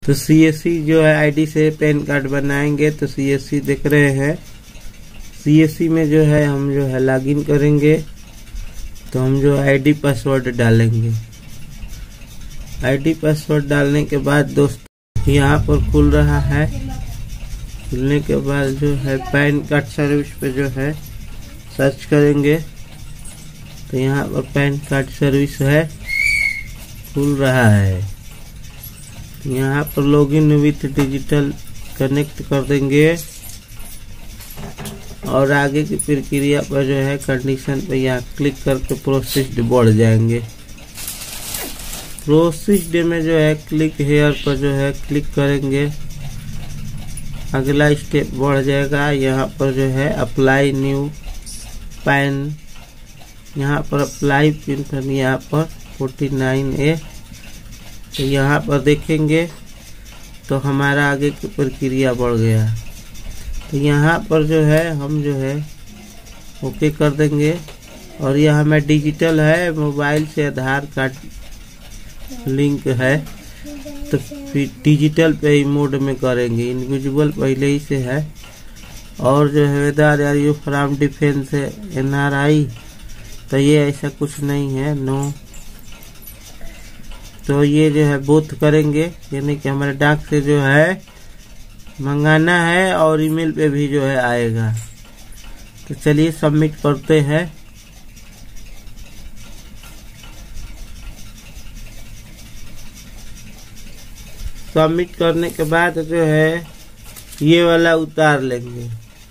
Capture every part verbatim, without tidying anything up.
तो सीएससी जो है आईडी से पैन कार्ड बनाएंगे। तो सीएससी देख रहे हैं, सीएससी में जो है हम जो है लॉगिन करेंगे। तो हम जो आईडी पासवर्ड डालेंगे। आईडी पासवर्ड डालने के बाद दोस्तों यहाँ पर खुल रहा है। खुलने के बाद जो है पैन कार्ड सर्विस पे जो है सर्च करेंगे। तो यहाँ पर पैन कार्ड सर्विस है, खुल रहा है। यहाँ पर लॉगिन विथ डिजिटल कनेक्ट कर देंगे और आगे की प्रक्रिया पर जो है कंडीशन पे यहाँ क्लिक करके प्रोसेस्ड बढ़ जाएंगे। प्रोसेस्ड में जो है क्लिक हेयर पर जो है क्लिक करेंगे, अगला स्टेप बढ़ जाएगा। यहाँ पर जो है अप्लाई न्यू पैन, यहाँ पर अप्लाई पिन पर यहाँ पर फोर्टी नाइन ए। तो यहाँ पर देखेंगे तो हमारा आगे की प्रक्रिया बढ़ गया। तो यहाँ पर जो है हम जो है ओके कर देंगे। और यहाँ में डिजिटल है, मोबाइल से आधार कार्ड लिंक है, तो फिर डिजिटल पे ही मोड में करेंगे। इंडिविजुअल पहले ही से है। और जो है whether are you from defence N R I, तो ये ऐसा कुछ नहीं है, नो। तो ये जो है बोथ करेंगे, यानी कि हमारे डाक से जो है मंगाना है और ईमेल पे भी जो है आएगा। तो चलिए सबमिट करते हैं। सबमिट करने के बाद जो है ये वाला उतार लेंगे,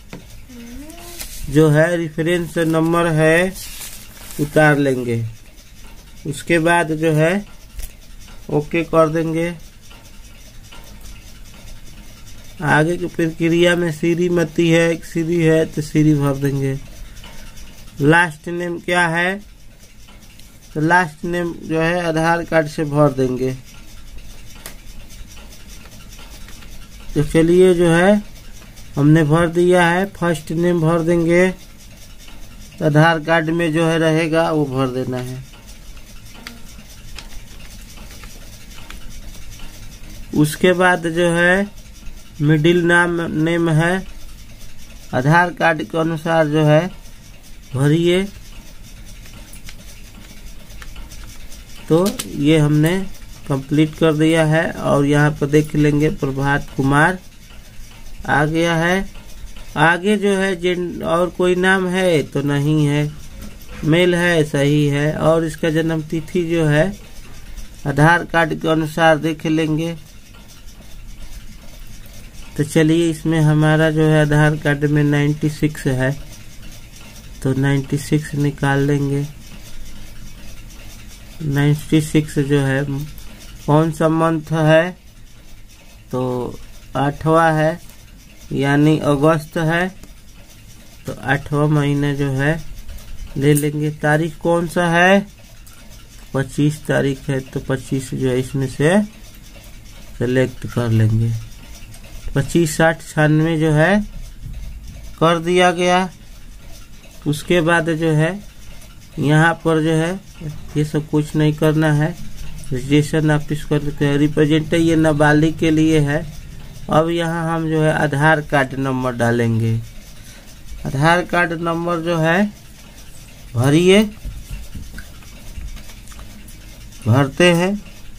जो है रेफरेंस नंबर है उतार लेंगे। उसके बाद जो है ओके कर देंगे। आगे की प्रक्रिया में श्रीमती है, एक श्री है तो श्री भर देंगे। लास्ट नेम क्या है, तो लास्ट नेम जो है आधार कार्ड से भर देंगे। तो चलिए जो है हमने भर दिया है। फर्स्ट नेम भर देंगे, तो आधार कार्ड में जो है रहेगा वो भर देना है। उसके बाद जो है मिडिल नाम नेम है, आधार कार्ड के अनुसार जो है भरिए। तो ये हमने कंप्लीट कर दिया है। और यहाँ पर देख लेंगे प्रभात कुमार आ गया है। आगे जो है जिन और कोई नाम है तो नहीं है, मेल है, सही है। और इसका जन्म तिथि जो है आधार कार्ड के अनुसार देख लेंगे। तो चलिए इसमें हमारा जो है आधार कार्ड में नाइन्टी सिक्स है, तो नाइन्टी सिक्स निकाल लेंगे। नाइन्टी सिक्स जो है कौन सा मंथ है, तो आठवां है, यानी अगस्त है। तो आठवां महीना जो है ले लेंगे। तारीख कौन सा है, पच्चीस तारीख है, तो पच्चीस जो है इसमें से सेलेक्ट कर लेंगे। पच्चीस साठ छियानवे जो है कर दिया गया। उसके बाद जो है यहाँ पर जो है ये सब कुछ नहीं करना है। रजिस्ट्रेशन ऑफिस कर रिप्रेजेंट ये नाबालिग के लिए है। अब यहाँ हम जो है आधार कार्ड नंबर डालेंगे। आधार कार्ड नंबर जो है भरिए, भरते हैं।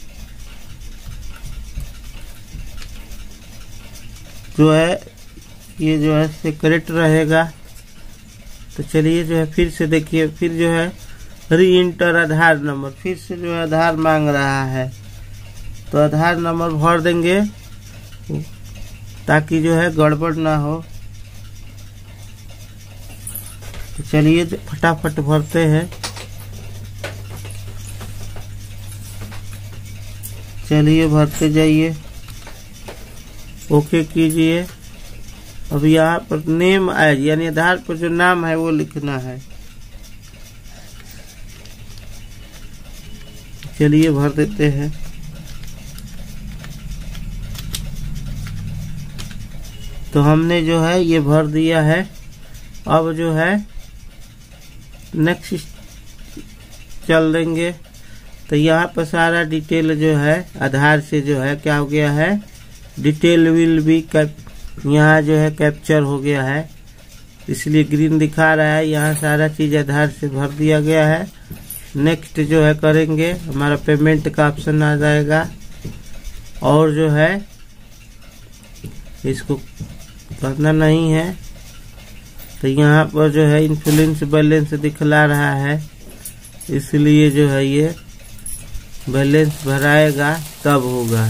जो है ये जो है सीक्रेट रहेगा। तो चलिए जो है फिर से देखिए, फिर जो है री इंटर आधार नंबर, फिर से जो है आधार मांग रहा है। तो आधार नंबर भर देंगे ताकि जो है गड़बड़ ना हो। तो चलिए फटाफट भरते हैं। चलिए भरते जाइए, ओके कीजिए। अब यहाँ पर नेम आए, यानी आधार पर जो नाम है वो लिखना है। चलिए भर देते हैं। तो हमने जो है ये भर दिया है। अब जो है नेक्स्ट चल देंगे। तो तो यहाँ पर सारा डिटेल जो है आधार से जो है क्या हो गया है, डिटेल विल बी कैप, यहाँ जो है कैप्चर हो गया है, इसलिए ग्रीन दिखा रहा है। यहाँ सारा चीज आधार से भर दिया गया है। नेक्स्ट जो है करेंगे, हमारा पेमेंट का ऑप्शन आ जाएगा और जो है इसको करना नहीं है। तो यहाँ पर जो है इन्फ्लुएंस बैलेंस दिखला रहा है, इसलिए जो है ये बैलेंस भराएगा तब होगा,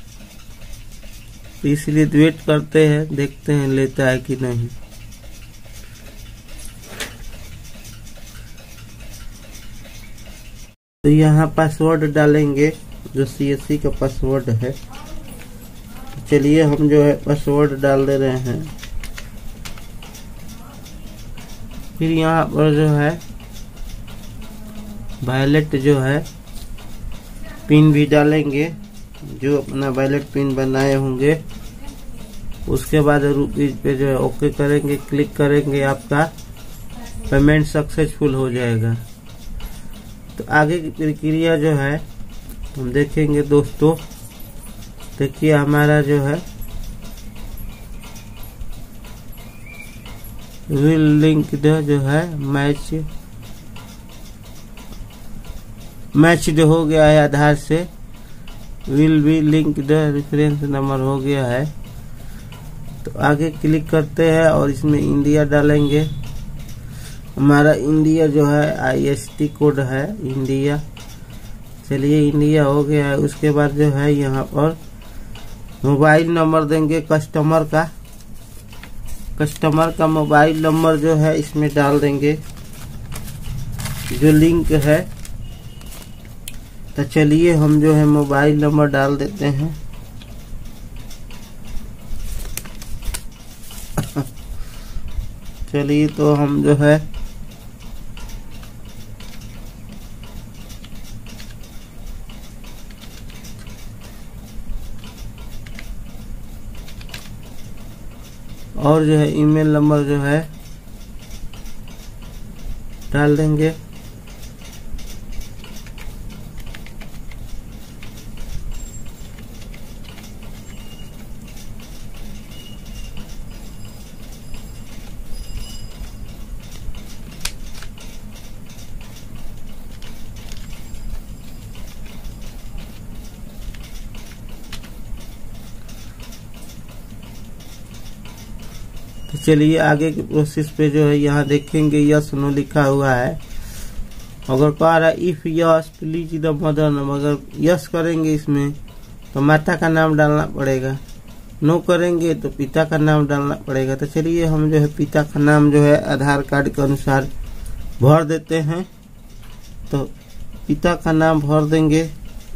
इसलिए वेट करते हैं, देखते हैं लेता है कि नहीं। तो यहाँ पासवर्ड डालेंगे जो सी एस सी का पासवर्ड है। चलिए हम जो है पासवर्ड डाल दे रहे हैं। फिर यहाँ पर जो है वॉलेट जो है पिन भी डालेंगे, जो अपना वॉलेट पिन बनाए होंगे। उसके बाद रुपीज पे जो है ओके करेंगे, क्लिक करेंगे, आपका पेमेंट सक्सेसफुल हो जाएगा। तो आगे की प्रक्रिया जो है हम देखेंगे दोस्तों। देखिए हमारा जो है विल लिंक जो है मैच मैच्ड हो गया है आधार से, will be link reference number हो गया है। तो आगे क्लिक करते हैं और इसमें इंडिया डालेंगे। हमारा इंडिया जो है आई एस टी कोड है इंडिया। चलिए इंडिया हो गया है। उसके बाद जो है यहाँ पर मोबाइल नंबर देंगे कस्टमर का। कस्टमर का मोबाइल नंबर जो है इसमें डाल देंगे जो लिंक है। तो चलिए हम जो है मोबाइल नंबर डाल देते हैं। चलिए तो हम जो है और जो है ईमेल नंबर जो है डाल देंगे। तो चलिए आगे की प्रोसेस पे जो है यहाँ देखेंगे यस नो लिखा हुआ है। अगर कह रहा है if yes please the mother name, अगर यस करेंगे इसमें तो माता का नाम डालना पड़ेगा, नो करेंगे तो पिता का नाम डालना पड़ेगा। तो चलिए हम जो है पिता का नाम जो है आधार कार्ड के अनुसार भर देते हैं। तो पिता का नाम भर देंगे।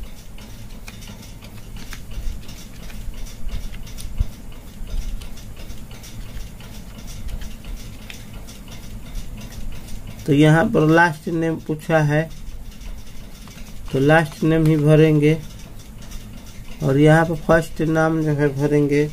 तो यहाँ पर लास्ट नेम पूछा है तो लास्ट नेम ही भरेंगे और यहाँ पर फर्स्ट नाम जो है भरेंगे।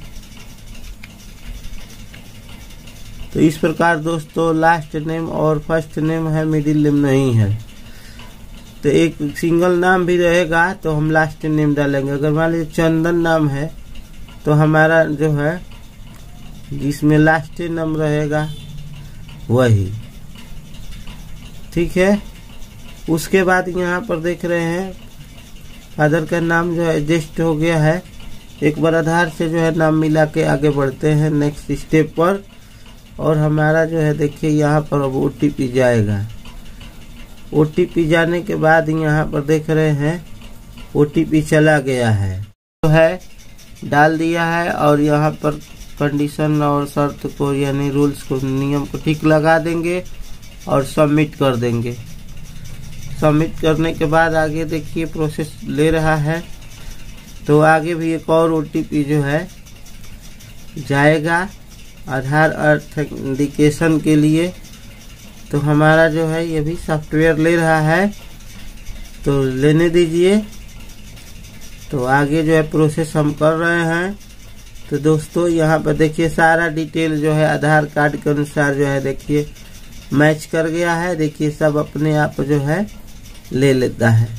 तो इस प्रकार दोस्तों लास्ट नेम और फर्स्ट नेम है, मिडिल नेम नहीं है। तो एक सिंगल नाम भी रहेगा तो हम लास्ट नेम डालेंगे। अगर मान लीजिए चंदन नाम है तो हमारा जो है जिसमें लास्ट नाम रहेगा वही, ठीक है। उसके बाद यहाँ पर देख रहे हैं फादर का नाम जो है एडजस्ट हो गया है। एक बार आधार से जो है नाम मिला के आगे बढ़ते हैं नेक्स्ट स्टेप पर। और हमारा जो है देखिए यहाँ पर अब ओ टी पी जाएगा। ओ टी पी जाने के बाद यहाँ पर देख रहे हैं ओ टी पी चला गया है, तो है डाल दिया है। और यहाँ पर कंडीशन और शर्त को यानी रूल्स को नियम को ठीक लगा देंगे और सबमिट कर देंगे। सबमिट करने के बाद आगे देखिए प्रोसेस ले रहा है। तो आगे भी एक और ओ टी पी जो है जाएगा आधार ऑथेंटिकेशन के लिए। तो हमारा जो है ये भी सॉफ्टवेयर ले रहा है, तो लेने दीजिए। तो आगे जो है प्रोसेस हम कर रहे हैं। तो दोस्तों यहाँ पर देखिए सारा डिटेल जो है आधार कार्ड के अनुसार जो है देखिए मैच कर गया है। देखिए सब अपने आप जो है ले लेता है।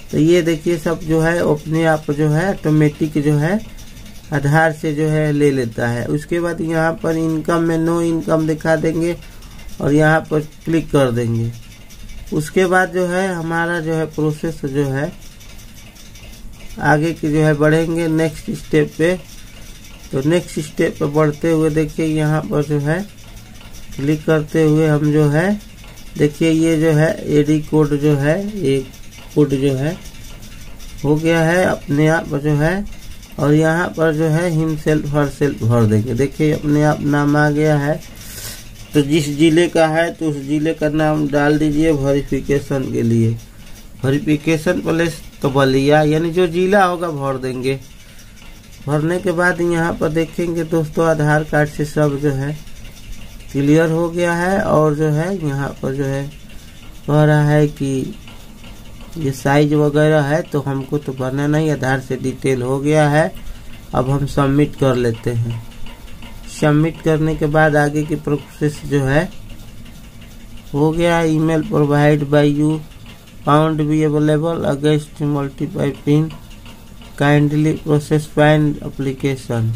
तो ये देखिए सब जो है अपने आप जो है ऑटोमेटिक जो है आधार से जो है ले लेता है। उसके बाद यहाँ पर इनकम में नो इनकम दिखा देंगे और यहाँ पर क्लिक कर देंगे। उसके बाद जो है हमारा जो है प्रोसेस जो है आगे की जो है बढ़ेंगे नेक्स्ट स्टेप पे। तो नेक्स्ट स्टेप पे बढ़ते हुए देखिए यहाँ पर जो है क्लिक करते हुए हम जो है देखिए ये जो है एडी कोड जो है एक कोड जो है हो गया है अपने आप जो है। और यहाँ पर जो है हिम सेल्फ हर सेल्फ भर देंगे। देखिए अपने आप नाम आ गया है। तो जिस जिले का है तो उस जिले का नाम डाल दीजिए वेरिफिकेशन के लिए। वेरिफिकेशन प्लेस तो बलिया यानी जो जिला होगा भर देंगे। भरने के बाद यहाँ पर देखेंगे दोस्तों आधार कार्ड से सब जो है क्लियर हो गया है। और जो है यहाँ पर जो है कह रहा है कि ये साइज वगैरह है तो हमको तो भरना नहीं, आधार से डिटेल हो गया है। अब हम सबमिट कर लेते हैं। सबमिट करने के बाद आगे की प्रोसेस जो है हो गया। Email provide by you found be available against multiply pin kindly process find application.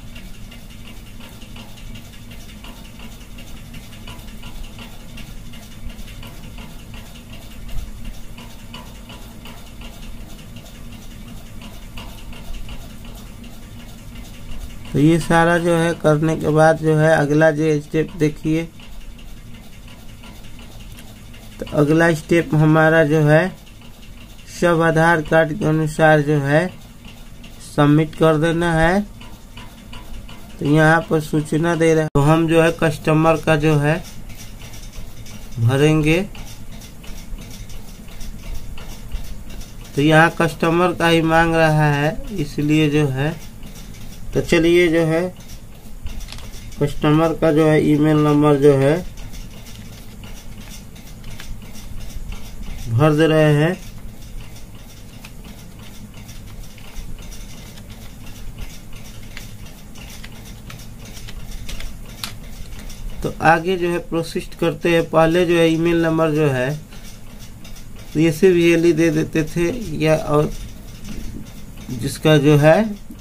तो ये सारा जो है करने के बाद जो है अगला जो स्टेप देखिए। तो अगला स्टेप हमारा जो है सब आधार कार्ड के अनुसार जो है सबमिट कर देना है। तो यहाँ पर सूचना दे रहा है तो हम जो है कस्टमर का जो है भरेंगे। तो यहाँ कस्टमर का ही मांग रहा है इसलिए जो है तो चलिए जो है कस्टमर का जो है ईमेल नंबर जो है भर दे रहे हैं। तो आगे जो है प्रोसेस करते हैं। पहले जो है ईमेल नंबर जो है तो ये सिर्फ ये दे देते थे या और जिसका जो है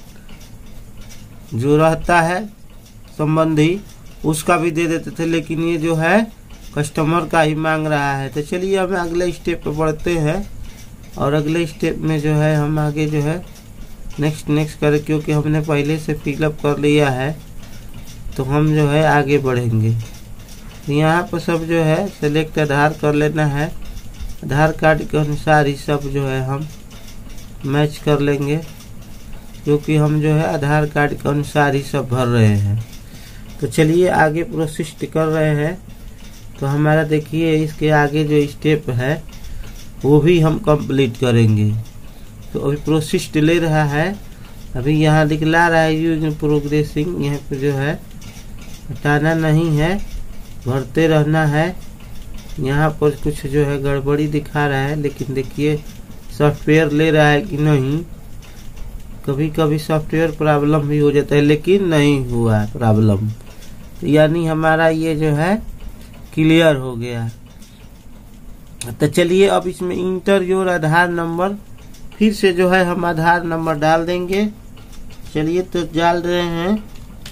जो रहता है संबंधी उसका भी दे देते थे, लेकिन ये जो है कस्टमर का ही मांग रहा है। तो चलिए हम अगले स्टेप पे बढ़ते हैं और अगले स्टेप में जो है हम आगे जो है नेक्स्ट नेक्स्ट करें, क्योंकि हमने पहले से फिलअप कर लिया है तो हम जो है आगे बढ़ेंगे। यहाँ पर सब जो है सेलेक्ट आधार कर लेना है। आधार कार्ड के अनुसार ही सब जो है हम मैच कर लेंगे, क्योंकि हम जो है आधार कार्ड के अनुसार ही सब भर रहे हैं। तो चलिए आगे प्रोसेस कर रहे हैं। तो हमारा देखिए इसके आगे जो स्टेप है वो भी हम कंप्लीट करेंगे। तो अभी प्रोसेस ले रहा है। अभी यहाँ दिखला रहा है यू प्रोग्रेसिंग, यहाँ पे जो है हटाना नहीं है, भरते रहना है। यहाँ पर कुछ जो है गड़बड़ी दिखा रहा है, लेकिन देखिए सॉफ्टवेयर ले रहा है कि नहीं। कभी कभी सॉफ्टवेयर प्रॉब्लम भी हो जाता है, लेकिन नहीं हुआ प्रॉब्लम। तो यानी हमारा ये जो है क्लियर हो गया। तो चलिए अब इसमें इंटर योर आधार नंबर, फिर से जो है हम आधार नंबर डाल देंगे। चलिए तो डाल रहे हैं।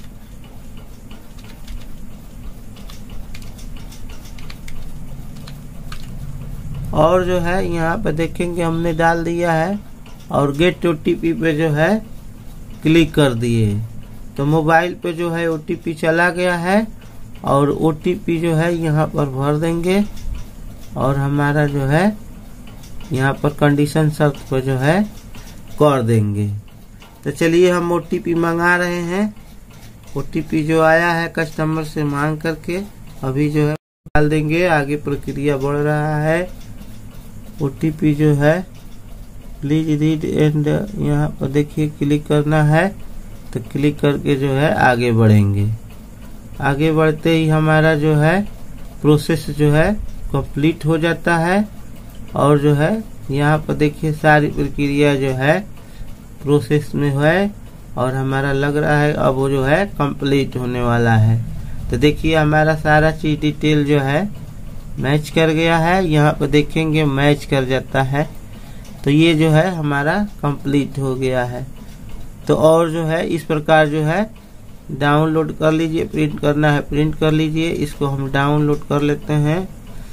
और जो है यहाँ पे देखेंगे हमने डाल दिया है और गेट ओटीपी पे जो है क्लिक कर दिए। तो मोबाइल पे जो है ओटीपी चला गया है और ओटीपी जो है यहाँ पर भर देंगे और हमारा जो है यहाँ पर कंडीशन शर्त पर जो है कर देंगे। तो चलिए हम ओटीपी मंगा रहे हैं। ओटीपी जो आया है कस्टमर से मांग करके अभी जो है डाल देंगे। आगे प्रक्रिया बढ़ रहा है। ओटीपी जो है प्लीज रीड एंड यहाँ पर देखिए क्लिक करना है। तो क्लिक करके जो है आगे बढ़ेंगे। आगे बढ़ते ही हमारा जो है प्रोसेस जो है कंप्लीट हो जाता है। और जो है यहाँ पर देखिए सारी प्रक्रिया जो है प्रोसेस में है और हमारा लग रहा है अब वो जो है कंप्लीट होने वाला है। तो देखिए हमारा सारा चीज डिटेल जो है मैच कर गया है। यहाँ पर देखेंगे मैच कर जाता है। तो ये जो है हमारा कंप्लीट हो गया है। तो और जो है इस प्रकार जो है डाउनलोड कर लीजिए, प्रिंट करना है प्रिंट कर लीजिए। इसको हम डाउनलोड कर लेते हैं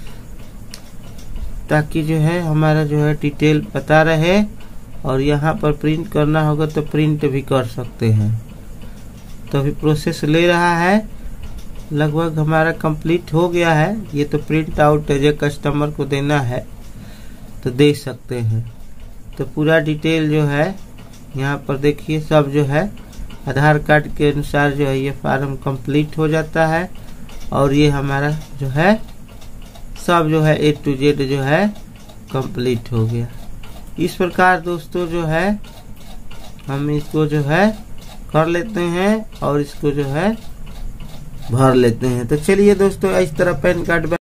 ताकि जो है हमारा जो है डिटेल पता रहे, और यहाँ पर प्रिंट करना होगा तो प्रिंट भी कर सकते हैं। तो अभी प्रोसेस ले रहा है, लगभग हमारा कंप्लीट हो गया है। ये तो प्रिंट आउट जो कस्टमर को देना है तो दे सकते हैं। तो पूरा डिटेल जो है यहाँ पर देखिए, सब जो है आधार कार्ड के अनुसार जो है ये फॉर्म कंप्लीट हो जाता है, और ये हमारा जो है सब जो है ए टू जेड जो है कंप्लीट हो गया। इस प्रकार दोस्तों जो है हम इसको जो है कर लेते हैं और इसको जो है भर लेते हैं। तो चलिए दोस्तों, इस तरह पैन कार्ड